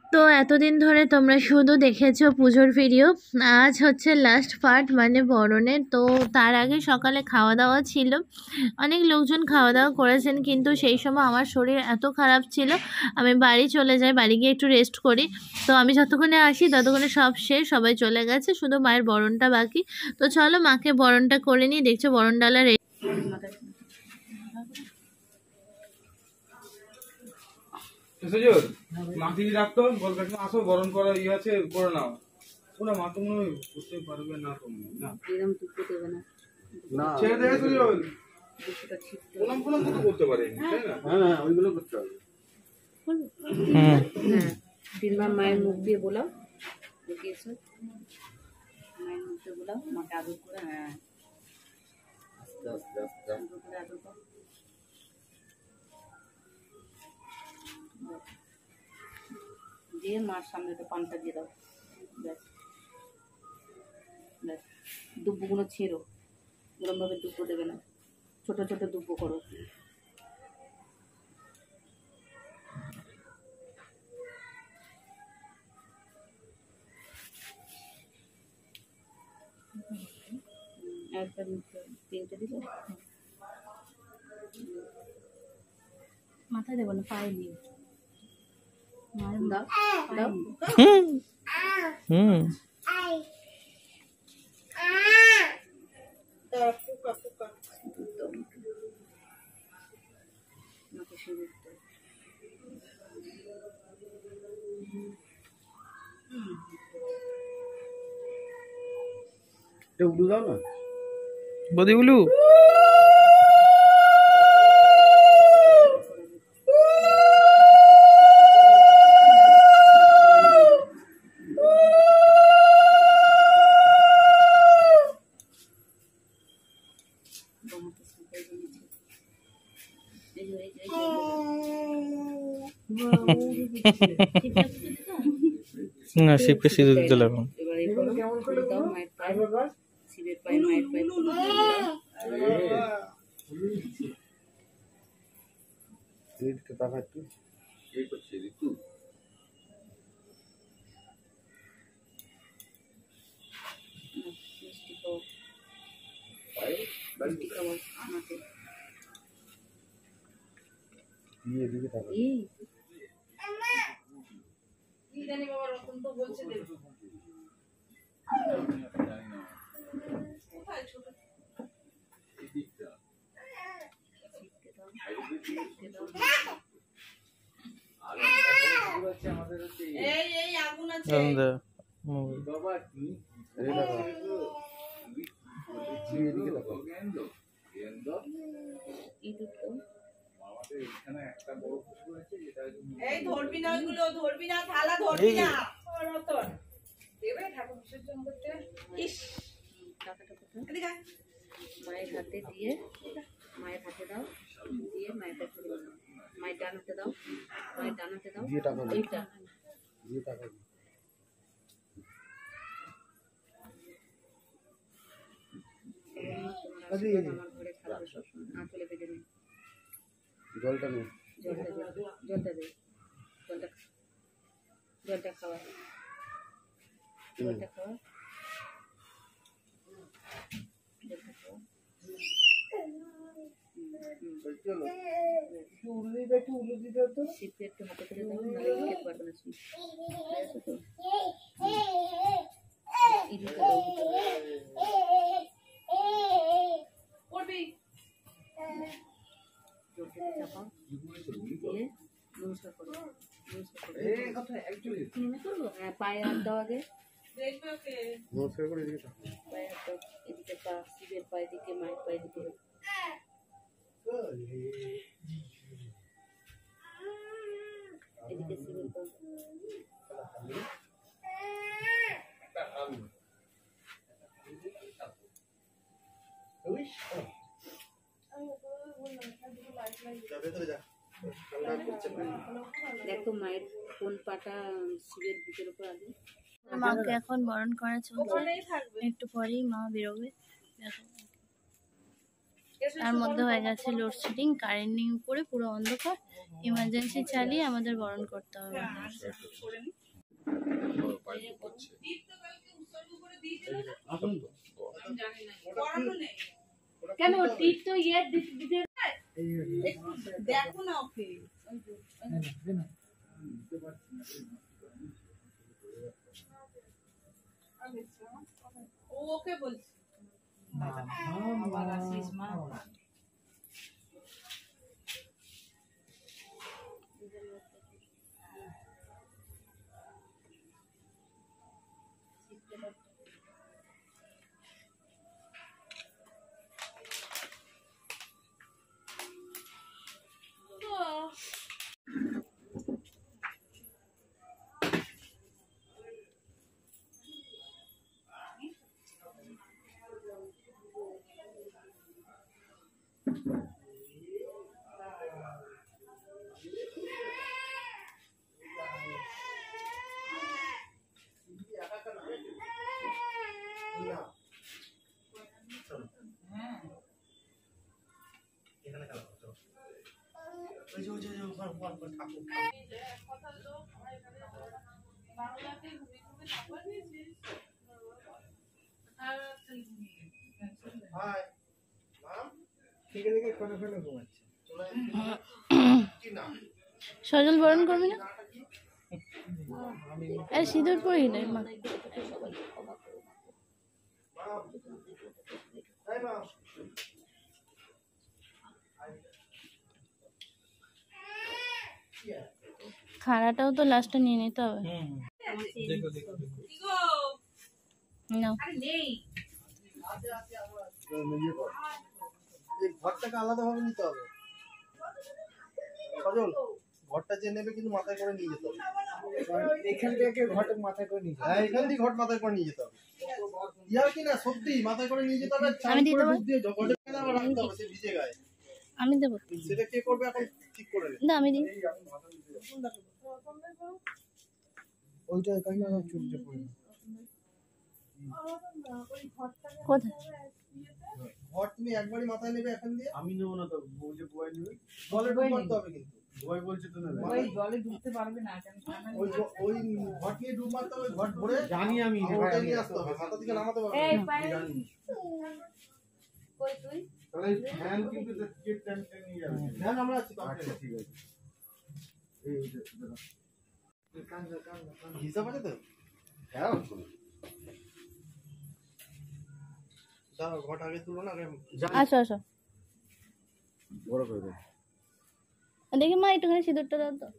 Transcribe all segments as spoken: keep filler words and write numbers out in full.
তো এতদিন ধরে তোমরা শুধু দেখেছো পুজোর ভিডিও, আজ হচ্ছে লাস্ট পার্ট মানে বরণের। তো তার আগে সকালে খাওয়া দাওয়া ছিল, অনেক লোকজন খাওয়া দাওয়া করেছেন, কিন্তু সেই সময় আমার শরীর এত খারাপ ছিল আমি বাড়ি চলে যাই, বাড়ি গিয়ে একটু রেস্ট করি। তো আমি যতক্ষণে আসি ততক্ষণে সব শেষ, সবাই চলে গেছে, শুধু মায়ের বরণটা বাকি। তো চলো মাকে বরণটা করে নিই। দেখছো বরণ ডালা রে সুযোগ মাটি রাখতো বল কাকিমা আসো বরণ করা ইয়ে আছে করে নাও। শোনা মা তো মনে হয় করতে পারবে না, তুমি না এরকম টুকু দেবে না না ছেড়ে দেবে সুযোগ প্রণাম প্রণাম কত করতে পারে তাই না? হ্যাঁ হ্যাঁ ওইগুলো করতে হবে। হ্যাঁ তিনবার মায়ের মুখ দিয়ে বলাও, দেখিয়েছো মায়ের মুখ দিয়ে বলাও, মাকে আদর করে। হ্যাঁ আদর করে আদর করো। দিয়ে মার সামনে একটা পানটা দিয়ে দাও। ব্যাস ব্যাস দুব্বগুলো ছেড়ো, এরকমভাবে দুব্বো দেবে না, ছোট ছোট দুব্বো করো। একটা তিনটে দিলে মাথায় দেবো না, পায়ে দিয়ে দাও দাও। হুম উড়ু দাও না বদি উলু না শিবকে সিঁদুর দিতে লাগলো। শিবের পায়ে মায়ের পায়ে এই ধরবি না, ওইগুলো ধরবি না, থালা ধরবি না, ওর মতন দেবে ঠাকুর বিসর্জন করতে। ইস মায়ের হাতে দিয়ে, মায়ের হাতে দাও, দিয়ে মায়ের কাছে দাও, মায়ের ডান হাতে দাও, মায়ের ডান হাতে দাও, এইটা দিয়ে টাকা দিই। আমার ঘরে খাবে সবসময়, আঁচলে বেঁধে নেই। জলটা নেই, জলটা দে, জলটা দে, জলটা জলটা খাওয়া, জলটা খাওয়া, জলটা খাওয়া। শিবকে একটু হাতে করে দাও, নাহলে খেতে পারবে না শিব। ইঁদুরকে দাও, চাপাও দিয়ে নমস্কার করো, নমস্কার করো। হ্যাঁ পায়ে হাত দাও আগে, নমস্কার করে এদিকে পায়ে হাত দাও, এদিকে পা, শিবের পায়ে দিকে, মায়ের পায়ে দিকে। এদিকে শিবের পা, দেখো মায়ের কোন পাটা শিবের বুকের উপর আগে। মাকে এখন বরণ করা চলছে, একটু পরেই মা বেরোবে। দেখো তার মধ্যে হয়ে গেছে লোডশেডিং, কারেন্ট নেই উপরে, পুরো অন্ধকার। ইমার্জেন্সি চালিয়ে আমাদের বরণ করতে হবে। কেন টিপ তো ইয়ে দিতে দেখো না ওকে ও ওকে বলছি আবার আসিস মা সজল বরণ করবি না? আরে সিঁদুর পরি নাই মা। খাড়াটাও তো লাস্টে নিয়ে নিতে হবে। না ঘরটাকে আলাদাভাবে নিতে হবে। সজল ঘরটা যে নেবে কিন্তু মাথায় করে নিয়ে যেতে হবে। এখান থেকে ঘট মাথায় করে নিয়ে হ্যাঁ এখান থেকে ঘট মাথায় করে নিয়ে যেতে হবে। ইয়ার কি না সত্যি মাথায় করে নিয়ে যেতে হবে। আমি দিতে পারবো। রাখতে হবে সে ভিজে গায়ে। আমি দেবো। সেটা কে করবে এখন ঠিক করে নে। না আমি দিই। ওইটা কাহিনা চুরিটা পড়ে কোথায়? ঘর তুমি একবারই মাথায় নেবে এখন দিয়ে। আমি নেব না তো বলছে বয় নেবে। জলে ডুব মারতে হবে কিন্তু। বয় বলছে তো নেবে। ওই জলে ডুবতে পারবে না কেন? ওই ওই ঘর নিয়ে ডুব মারতে হবে ঘর ভরে। জানি আমি ওটা নিয়ে আসতে হবে। মাথা থেকে নামাতে পারবে। এই জানি। কই তুই তাহলে ফ্যান কিন্তু চেক টাইমটা নিয়ে যাবে। ফ্যান আমরা আছি আচ্ছা ঠিক আছে। এই এই কান কান কান হিসাব আছে তো? হ্যাঁ দাও ঘট আগে তুলো না আগে আসো আসো বড় করে দাও। দেখি মা একটুখানি সিঁদুরটা দাও তো।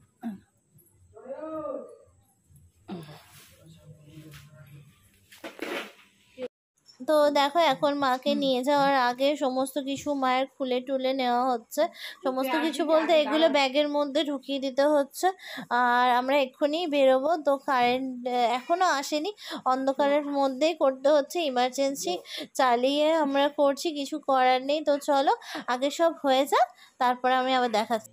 তো দেখো এখন মাকে নিয়ে যাওয়ার আগে সমস্ত কিছু মায়ের খুলে টুলে নেওয়া হচ্ছে। সমস্ত কিছু বলতে এগুলো ব্যাগের মধ্যে ঢুকিয়ে দিতে হচ্ছে। আর আমরা এক্ষুনি বেরোবো। তো কারেন্ট এখনও আসেনি, অন্ধকারের মধ্যেই করতে হচ্ছে, ইমার্জেন্সি চালিয়ে আমরা করছি, কিছু করার নেই। তো চলো আগে সব হয়ে যাক, তারপরে আমি আবার দেখাচ্ছি।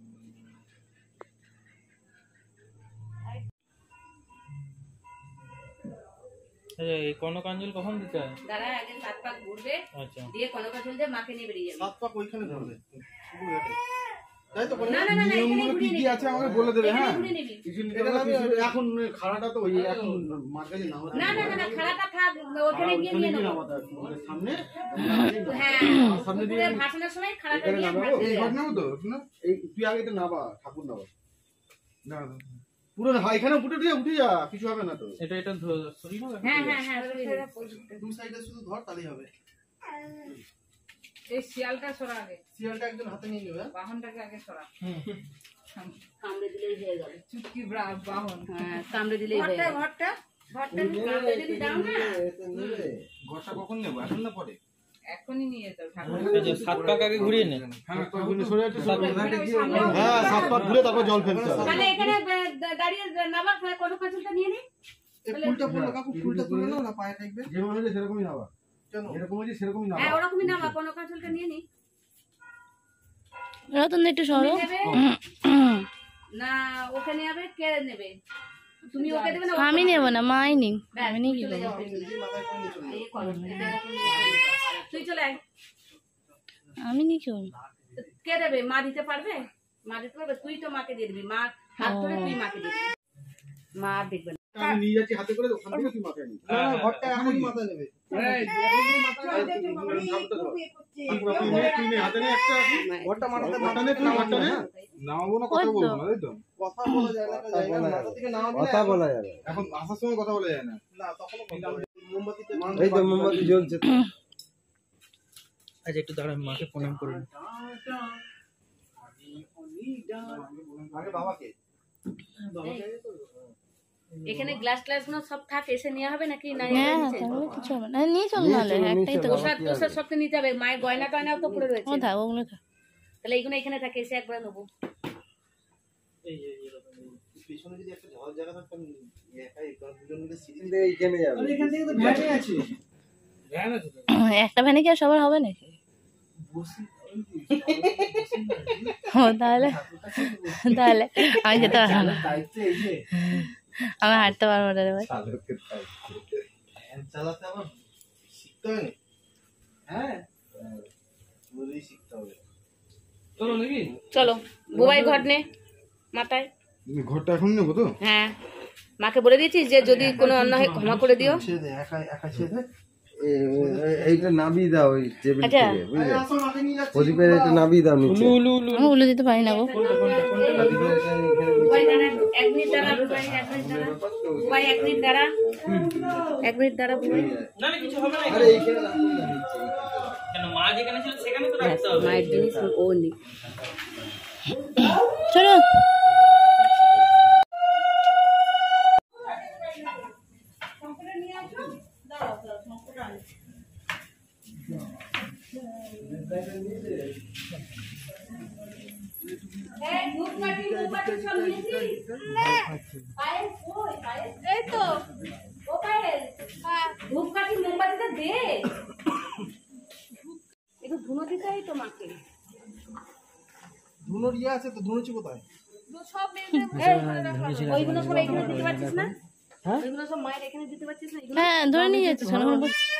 এই কনকাঞ্জল কখন দিতে হয়? দাঁড়া আগে সাত পাক ঘুরবে, আচ্ছা দিয়ে কনকাঞ্জল দিয়ে মাকে নিয়ে বেরিয়ে যাবে। সাত পাক ওইখানে ধরবে শুধু ঘাটে। তাই তো না না না না, নিয়মগুলো কি কি আছে আমাকে বলে দেবে। হ্যাঁ ঘুরে নিবি। এটা আমি এখন খাড়াটা তো ওই এখন মার কাছে নাও না না না না, খাড়াটা থাক, ওখানে গিয়ে নিয়ে নেবো। সামনে হ্যাঁ সামনে দিয়ে পুকুরে ভাসানোর সময় খাড়াটা এখানে নিয়ে নামাবো। এই ভাসিয়ে ঘট দেবে। নাও তো শুনো এই তুই আগে এটা নাবা ঠাকুর নাবা না পুরো হ্যাঁ এখানে উঠে যা উঠে যা কিছু হবে না তো। এটা এটা সরি না হ্যাঁ হ্যাঁ হ্যাঁ সরিয়ে দে। দু সাইডে শুধু ধর তাহলেই হবে। এই শিয়ালটা সরা আগে, সিরিয়ালটা একজন হাতে নিয়ে নেবে। বাহনটাকে আগে সরা। কামড়ে দিলেই হয়ে যাবে। চুটকি ব্রা- বাহন। হ্যাঁ কামড়ে দিলেই হয়ে ঘরটা যাবে। ঘরটা ঘরটা কামড়ে যদি দাও না, ঘরটা কখন নেব এখন না পরে? এখনই নিয়ে যাও ঠাকুর। এই যে সাত পাক আগে ঘুরিয়ে নে। হ্যাঁ তো সরে যাচ্ছে সব ওখানে ওই সামনে হ্যাঁ সাত পাক ঘুরে তারপর জল ফেলতে হবে। তাহলে এখানে দা- দাঁড়িয়ে নামা, কনকাঞ্জলটা নিয়ে নি। এই ফুলটা ফুলটা কাকু ফুলটা তুলে নাও না পায়ে থাকবে। যেরকম হয়েছে সেরকমই নাবা। কেন এরকম হয়েছে সেরকমই নাবা। হ্যাঁ ওরকমই নামা, কনকাঞ্জলটা নিয়ে নি। রতন একটু সরো। তুমি নেবে না ওখানে যাবে, কে নেবে? তুমি ওকে দেবে না ও- আমি নেবো না, মাই নিন। ব্যাস, আমি নিয়ে তুই কি চলে করবো? যাও পেছনে। মাথায় করে নিয়ে চলে এই করো, এটা এরকম নিয়ে চলে যাও। তুই চলে আয়। আমি নি কেউ কে দেবে? মা দিতে পারবে? মা দিতে পারবে? তুই তো মাকে দিয়ে দিবি, মা হাত ধরে তুই মাকে দিবি, মা আর দেখবে না। আমি নিয়ে যাচ্ছি হাতে করে, ওখান থেকে তুই মাথায় নিবি। না ঘরটা এখনই মাথায় নেবে। এই এখনই মাথায় নেবে। তুই নে হাতে নে একটা ঘরটা মাথাতে মাথা নে, তুই ঘরটা নে। নামাবো না, কথা বলবো না, তাই তো? কথা বলা যায় না, একটা জায়গা মাথা থেকে নামাবি না, কথা বলা যাবে। এখন আসার সময় কথা বলা যায় না। না তখন মোমবাতিতে এই তো মোমবাতি জ্বলছে। আচ্ছা একটু দাঁড়ান, মাকে প্রণাম করুন। আগে বাবাকে। এখানে গ্লাস গ্লাস গুলো সব থাক, এসে নেওয়া হবে নাকি? না হ্যাঁ তাহলে কিছু হবে না, নিয়ে চল নাহলে একটাই তো প্রসাদ প্রসাদ সব তো নিতে হবে, মায়ের গয়না টয়নাও তো পড়ে রয়েছে। ও থাক ওগুলো থাক। তাহলে এইগুলো এখানে থাকে, এসে একবার নেবো। পিছনে যদি একটা ঝাল জায়গা থাকতো, একাই দুজন মিলে সিঁড়ি দিয়ে এইখানে যাবে। আরে এখান থেকে তো ভ্যানই আছে। ভ্যান আছে তো। একটা ভ্যানে কি আর সবার হবে নাকি? ও তাহলে তাহলে আমি যেতে পারবো না, আমি হাঁটতে পারবো না রে ভাই। চালাতে আবার শিখতে হয় না? হ্যাঁ বলেই শিখতে হবে। চলো নাকি? চলো বুবাই ঘর নে মাথায়। তুমি ঘরটা এখন নেবো তো? হ্যাঁ, মাকে বলে দিয়েছিস যে যদি কোনো অন্যায় হয় ক্ষমা করে দিও। ছেড়ে একা একা ছেড়ে এইটা নাবি দাও ওই টেবিল আচ্ছা। থেকে, বুঝলে? প্রদীপের এটা নাবি দাও নিচে। উলু উলু আমি উল্লে দিতে পারি না গো। বুবাই দাঁড়া, এক মিনিট দাঁড়া বুবাই, এক মিনিট দাঁড়া বুবাই, এক মিনিট দাঁড়া, এক মিনিট দাঁড়া বুবাই। না না কিছু হবে না। আরে এইখানে রাখো না, নিচে। কেন মা যেখানে ছিল সেখানে তো রাখতে হবে। মায়ের জিনিস ও নি। চলো ধূপকাঠি মোমবাতিটা দে, একটু ধুনো দিতে হয় তো মাকে। ধুনোর ইয়ে আছে তো, ধুনোচি কোথায়? ওইগুলো সব এখানে দিতে পারছিস না? ওইগুলো সব মায়ের এখানে দিতে পারছিস না? এগুলো হ্যাঁ ধরে নিয়ে যাচ্ছি শোনো।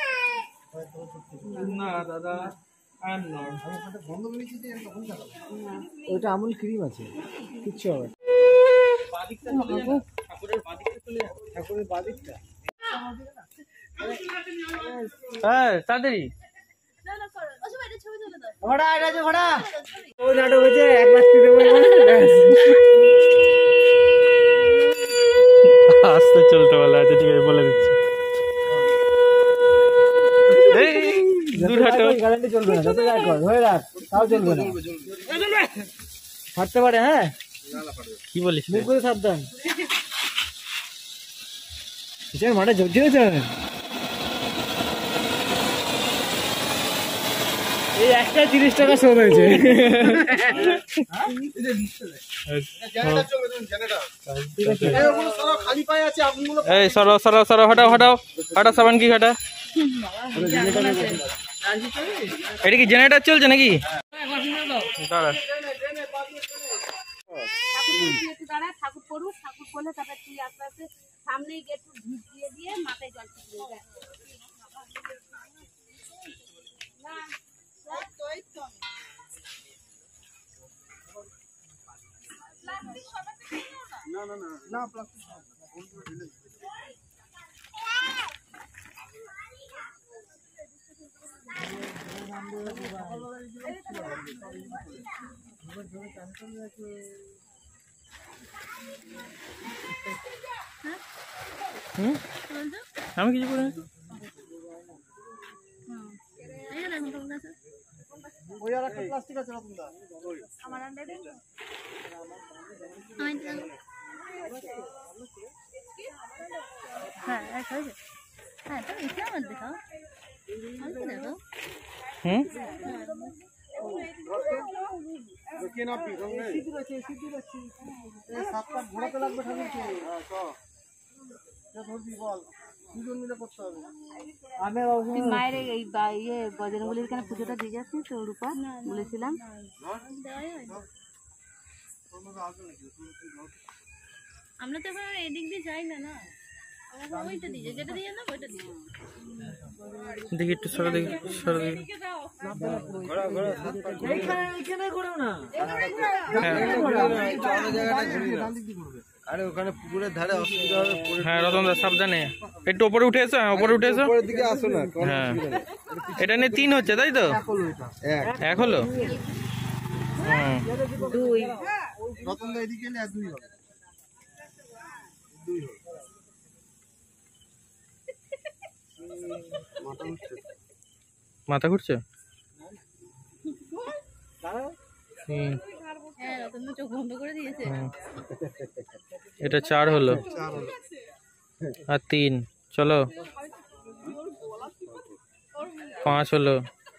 না দাদা আর না। বন্ধ করে দিয়েছি যে তখন চালাবো। ওইটা আমুল ক্রিম আছে, কিচ্ছু হবে না। বাদিকটা চলে যাবে, ঠাকুরের বাদিকটা চলে যাবে। ঠাকুরের বাদিকটা হ্যাঁ তাড়াতাড়ি। ঘোড়া এটা আছে, ঘোড়া ও নাটক হয়েছে, এক লাস্তি দেবো। আস্তে চলতে বলা আছে, ঠিক আছে বলে দিচ্ছি। এই দূর হাঁটো। গ্যারান্টি চলবে না, যত যাই কর ধরে রাখ, তাও চলবে না, ফাটতে পারে। হ্যাঁ কি বলিস? মুখ করে সাবধান। মাঠে ঝোঁক ঝেড়েছে, এই একটা তিরিশ টাকা শোধ হয়েছে। খালি পায়ে আছে আপনাগুলো। এই সরো সরো সরো, হটাও হটাও হটাও, সাবান কি ঘাটা। এটা কি জেনারেটর চলছে নাকি? দাঁড়া একটু দাঁড়া, ঠাকুর পড়ুক, ঠাকুর পড়লে তারপর তুই আস্তে আস্তে সামনেই গিয়ে একটু ভিড় দিয়ে দিয়ে মাথায় জল ছিটিয়ে দে। না না না না প্লাস্টিক হুম আমি কিছু করে ওই আর একটা প্লাস্টিক আছে না তোমরা আমার আন্ডারে হ্যাঁ হয়েছে হ্যাঁ তুমি ইসে আমার দেখাও দেখো হুম দেখে না পি সঙ্গে সিদ্ধি আছে সিদ্ধি আছে এই সাত পাঁচ ঘোরাতে লাগবে ঠাকুরকে। হ্যাঁ তো যা ধরবি বল, দুজন মিলে করতে হবে। আমি মায়ের এই ইয়ে বজরঙ্গলির এখানে পুজোটা দিয়ে যাচ্ছিস তো, রূপা বলেছিলাম। আমরা তো এবার এদিক দিয়ে যাই না না, আমরা ওইটা দিয়ে যেটা দিয়ে না ওইটা দিয়ে দেখি একটু সরে দেখি সরে দেখি আরে ওখানে পুকুরের ধারে অসুবিধা হবে। হ্যাঁ রতন দা সাবধানে, একটু উপরে উঠে এসো। হ্যাঁ উপরে উঠে এসো। উপরের দিকে আসো না। হ্যাঁ এটা নিয়ে তিন হচ্ছে তাই তো? এক এক হলো। হুম দুই রতন দা এদিকে এলে আর দুই হবে। দুই হবে। মাথা ঘুরছে। হ্যাঁ রতন চোখ বন্ধ করে দিয়েছে। এটা চার হলো আর তিন, চলো পাঁচ হলো।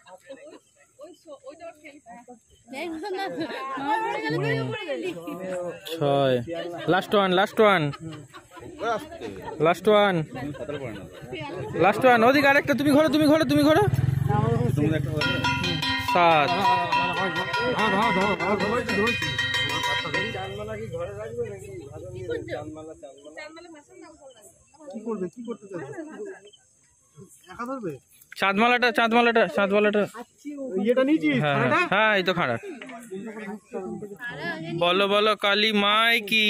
ছয়, last one last one last one last one ওদিকে আরেকটা, তুমি ঘোরো তুমি ঘোরো তুমি ঘোরো। সাত, চাঁদমালাটা চাঁদমালাটা চাঁদমালাটা হ্যাঁ হ্যাঁ এই তো খাড়া। বলো বলো কালী মাই কি,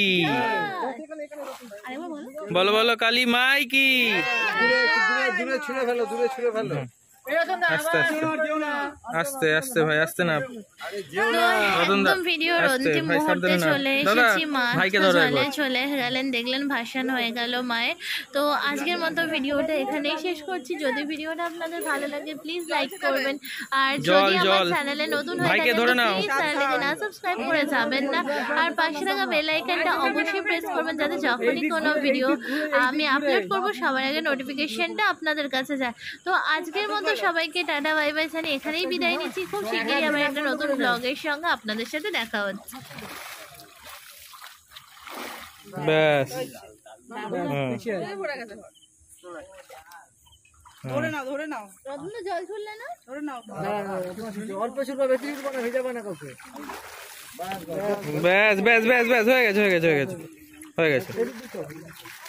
বলো বলো কালী মাই কি। দূরে ছুঁড়ে ফেলো, দূরে ছুঁড়ে ফেলো। আস্তে আস্তে আস্তে আস্তে ভাই আস্তে না। একদম ভিডিওর অন্তিম মুহূর্তে চলে এসেছি। মা জলে চলে গেলেন, দেখলেন ভাসান হয়ে গেল মায়ের। তো আজকের মতো ভিডিওটা এখানেই শেষ করছি। যদি ভিডিওটা আপনাদের ভালো লাগে প্লিজ লাইক করবেন, আর যদি আমার চ্যানেলে নতুন হয়ে থাকেন প্লিজ চ্যানেলকে না সাবস্ক্রাইব করে যাবেন না, আর পাশে থাকা বেল আইকনটা অবশ্যই প্রেস করবেন যাতে যখনই কোনো ভিডিও আমি আপলোড করব সবার আগে নোটিফিকেশনটা আপনাদের কাছে যায়। তো আজকের মতো সবাইকে টাটা বাই বাই জানিয়ে এখানেই বিদায় নিচ্ছি। খুব শীঘ্রই আবার একটা নতুন ব্লগের সঙ্গে আপনাদের সাথে দেখা হচ্ছে। ব্যাস ধরে নাও ধরে নাও রত্ন জল ছুড়লে না, ধরে নাও। অল্প ছুটবা, বেশি ছুটবা না, ভিজাবে না কাউকে। ব্যাস ব্যাস ব্যাস ব্যাস হয়ে গেছে হয়ে গেছে হয়ে গেছে হয়ে গেছে।